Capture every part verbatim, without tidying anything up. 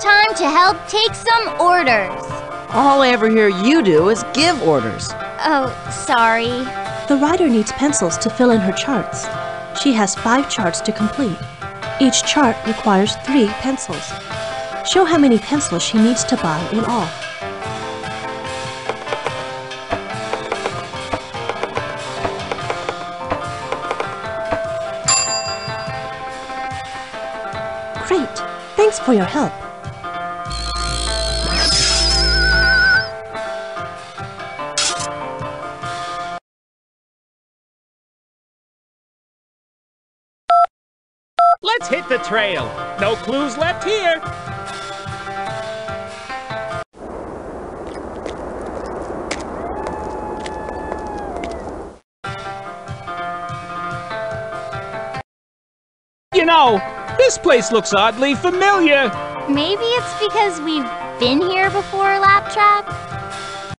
time to help take some orders. All I ever hear you do is give orders. Oh, sorry. The rider needs pencils to fill in her charts. She has five charts to complete. Each chart requires three pencils. Show how many pencils she needs to buy in all. Great! Thanks for your help. Let's hit the trail. No clues left here. You know, this place looks oddly familiar. Maybe it's because we've been here before, Laptrap?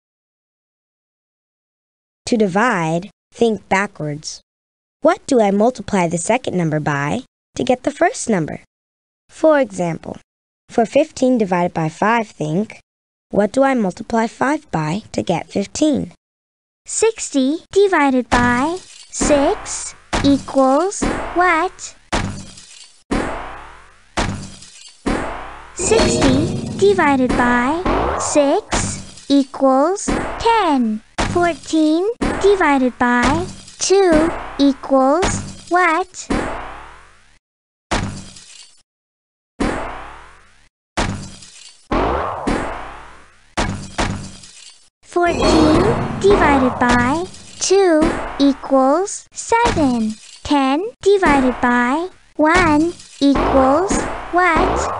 To divide, think backwards. What do I multiply the second number by to get the first number? For example, for fifteen divided by five, think, what do I multiply five by to get fifteen? sixty divided by six equals what? sixty divided by six equals ten. fourteen divided by two equals what? fourteen divided by two equals seven. ten divided by one equals what?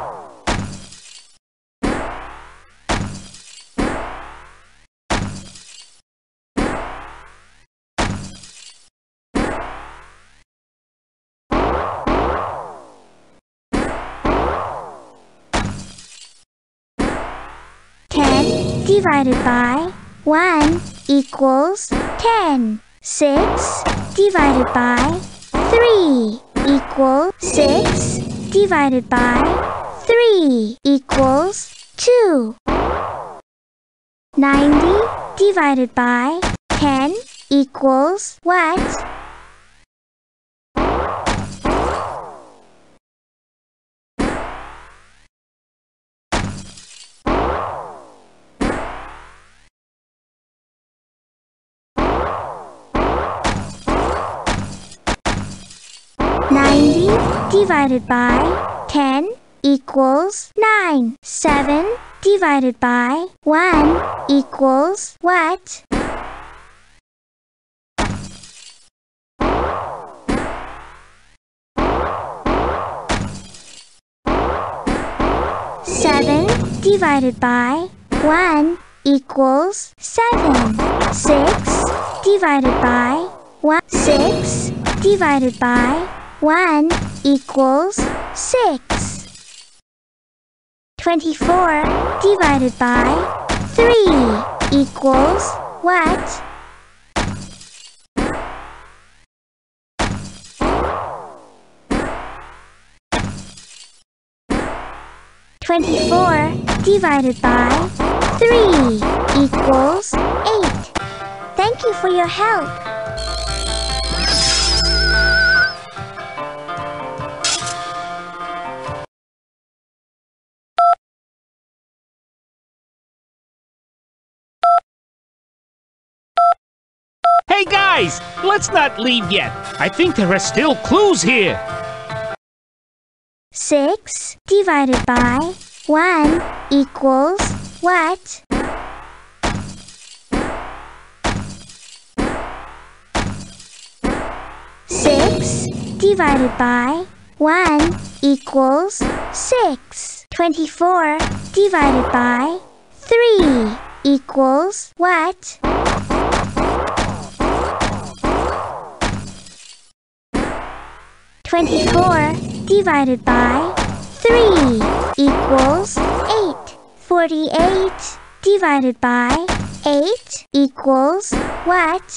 ten divided by one equals ten. six divided by three equals six divided by three equals two. ninety divided by ten equals what? ninety divided by ten equals nine. seven divided by one equals what? seven divided by one equals seven. six divided by one. six divided by one equals six. twenty-four divided by three equals what? twenty-four divided by three equals eight. Thank you for your help. Hey guys, let's not leave yet. I think there are still clues here. six divided by one equals what? six divided by one equals six. twenty-four divided by three equals what? twenty-four divided by three equals eight. forty-eight divided by eight equals what?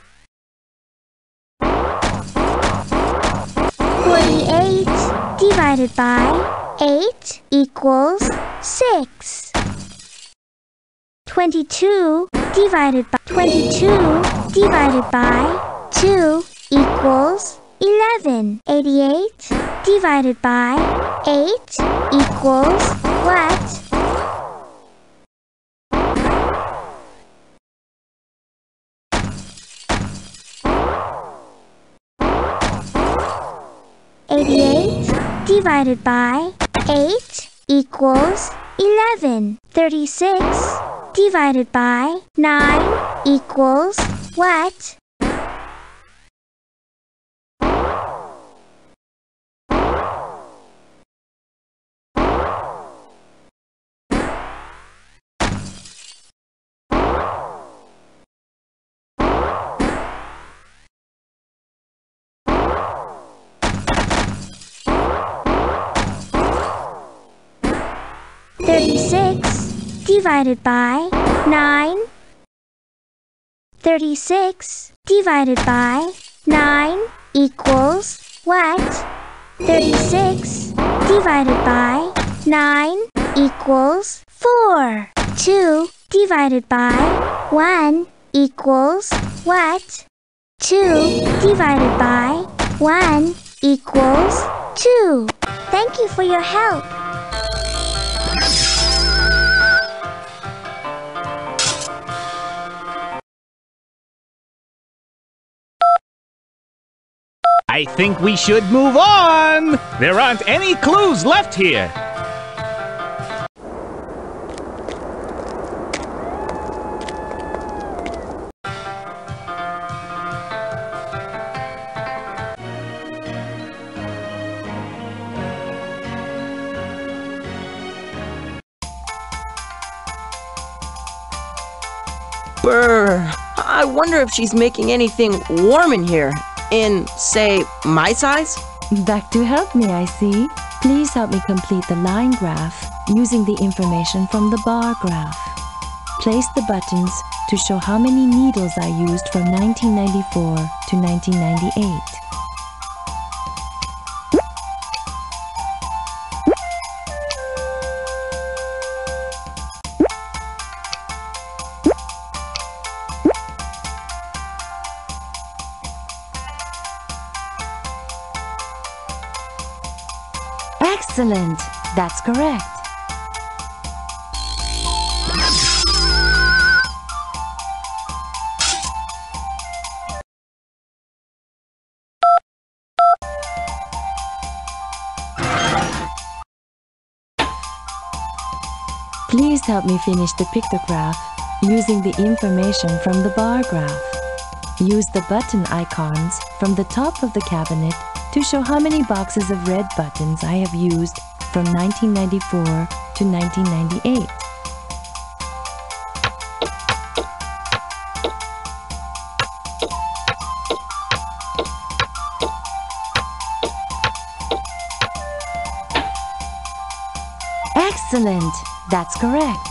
forty-eight divided divided by eight equals six. twenty-two divided by twenty-two divided by two equals eleven. eighty-eight divided by eight equals what? eighty-eight divided by eight equals eleven. thirty-six divided by nine equals what? thirty-six divided by nine. thirty-six divided by nine equals what? thirty-six divided by nine equals four. two divided by one equals what? two divided by one equals two. Thank you for your help. I think we should move on! There aren't any clues left here! Brr. I wonder if she's making anything warm in here. In, say, my size? Back to help me, I see. Please help me complete the line graph using the information from the bar graph. Place the buttons to show how many needles I used from nineteen ninety-four to nineteen ninety-eight. Excellent! That's correct. Please help me finish the pictograph using the information from the bar graph. Use the button icons from the top of the cabinet to show how many boxes of red buttons I have used from nineteen ninety-four to nineteen ninety-eight. Excellent! That's correct.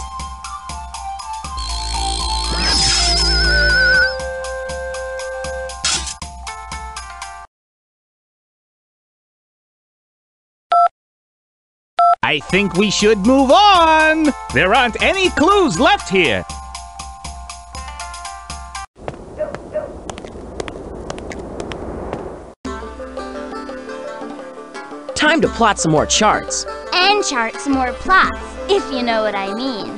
I think we should move on! There aren't any clues left here! Time to plot some more charts. And chart some more plots, if you know what I mean.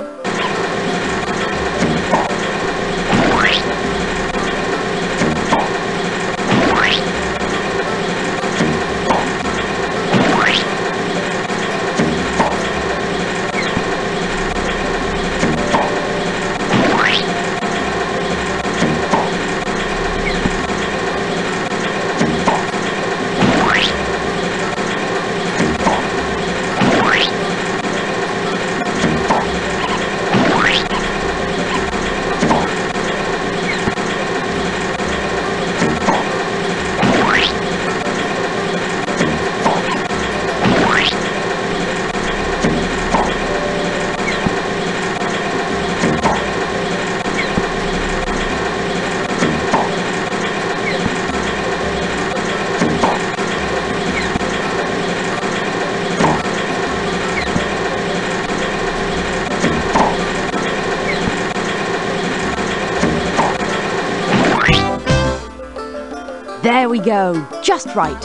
There we go. Just right.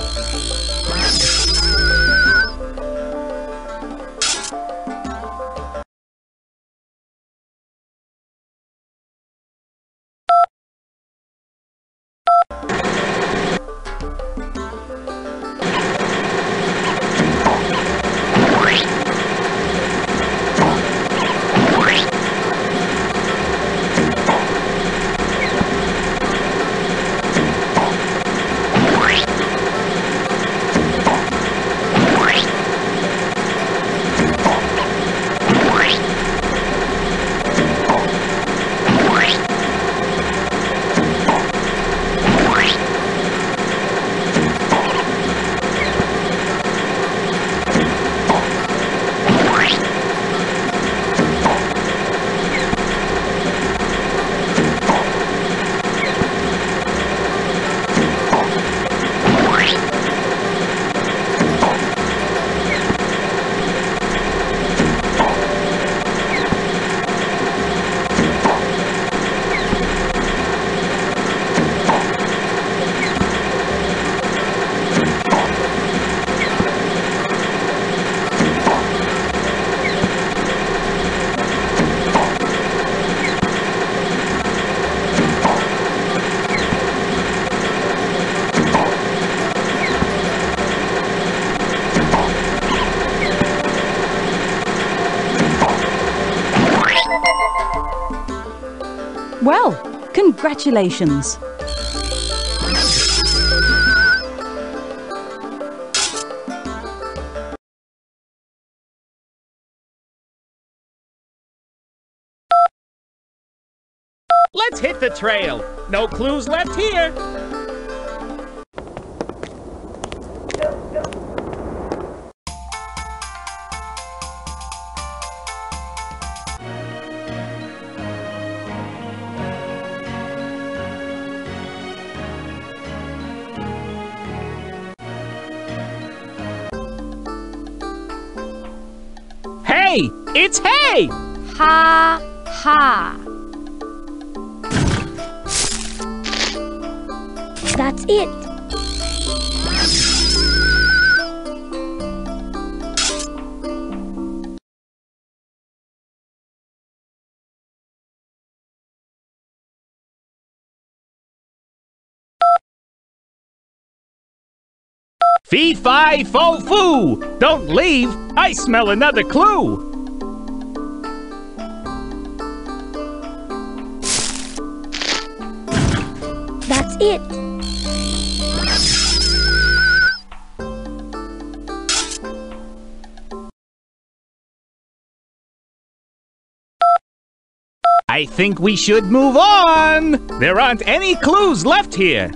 Well, congratulations. Let's hit the trail. No clues left here. Hey! It's hay! Ha ha. That's it. Fee fi fo foo! Don't leave! I smell another clue! That's it. I think we should move on! There aren't any clues left here!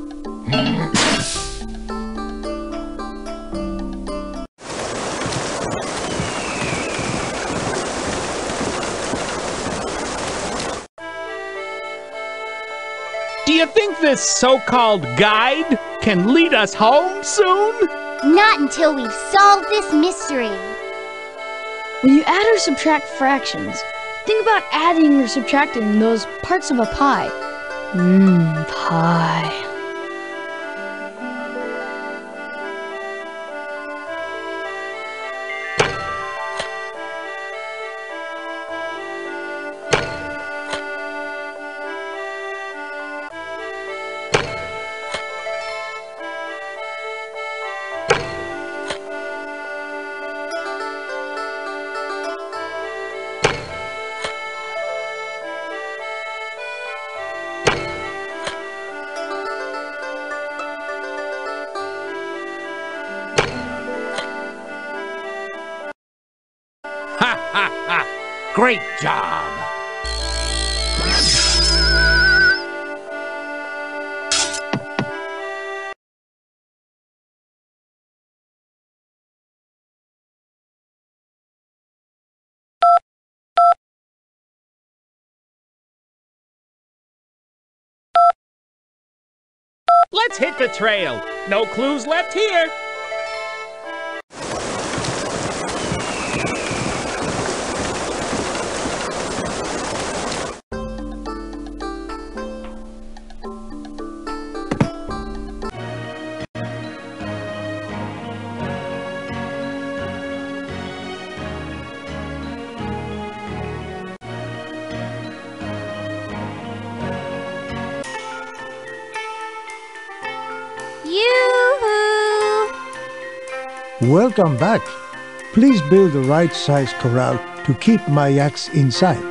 Do you think this so-called guide can lead us home soon? Not until we've solved this mystery. When you add or subtract fractions, think about adding or subtracting those parts of a pie. Mmm, pie. Great job! Let's hit the trail. No clues left here. Welcome back. Please build the right size corral to keep my yaks inside.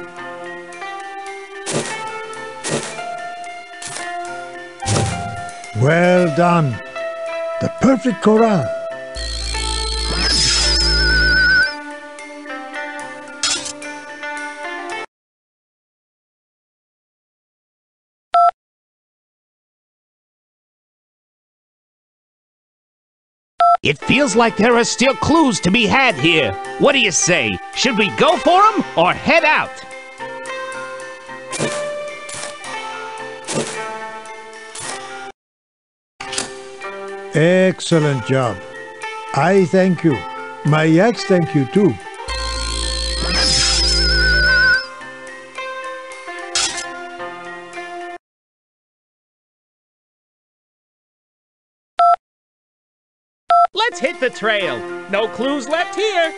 Well done. The perfect corral. It feels like there are still clues to be had here. What do you say? Should we go for them or head out? Excellent job. I thank you. My yaks thank you too. Let's hit the trail. No clues left here.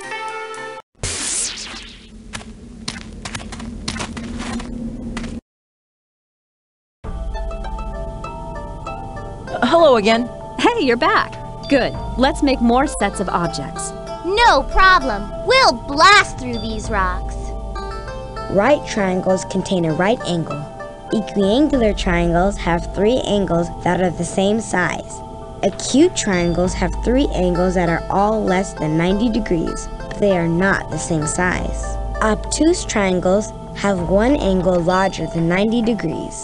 Uh, hello again. Hey, you're back. Good. Let's make more sets of objects. No problem. We'll blast through these rocks. Right triangles contain a right angle. Equiangular triangles have three angles that are the same size. Acute triangles have three angles that are all less than ninety degrees, but they are not the same size. Obtuse triangles have one angle larger than ninety degrees.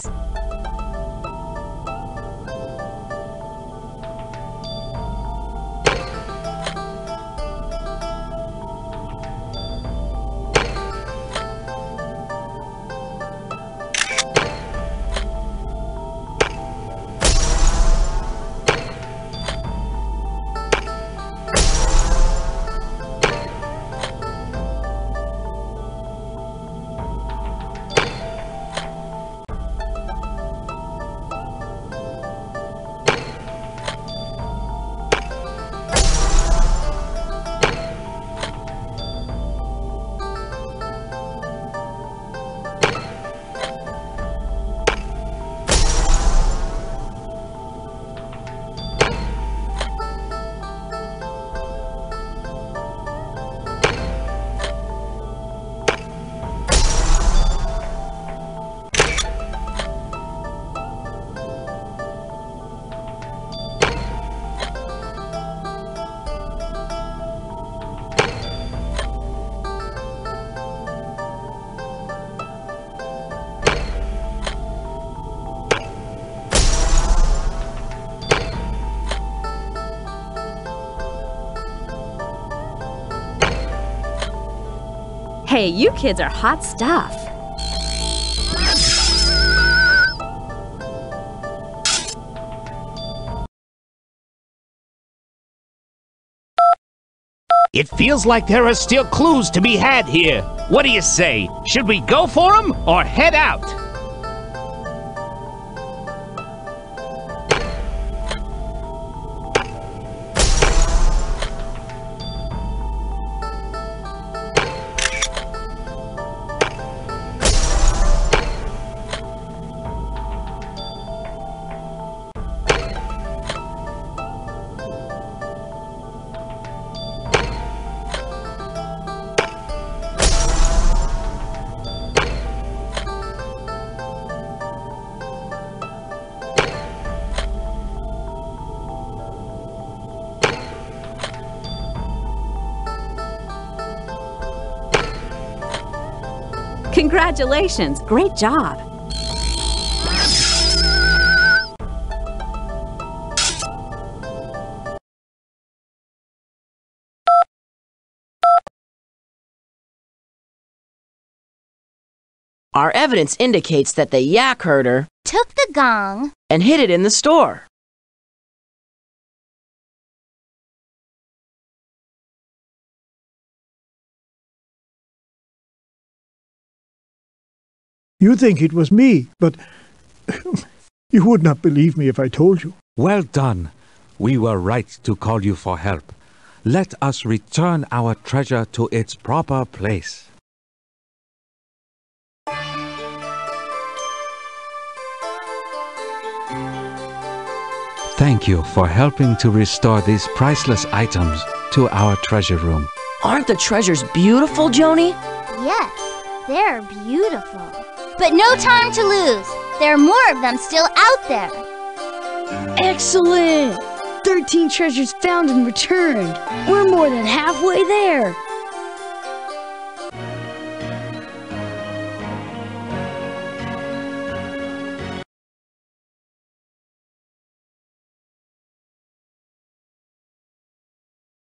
Hey, you kids are hot stuff. It feels like there are still clues to be had here. What do you say? Should we go for them or head out? Congratulations, great job. Our evidence indicates that the yak herder Took the gong. and hid it in the store. You think it was me, but you would not believe me if I told you. Well done. We were right to call you for help. Let us return our treasure to its proper place. Thank you for helping to restore these priceless items to our treasure room. Aren't the treasures beautiful, Joni? Yes, they're beautiful. But no time to lose. There are more of them still out there. Excellent! thirteen treasures found and returned. We're more than halfway there.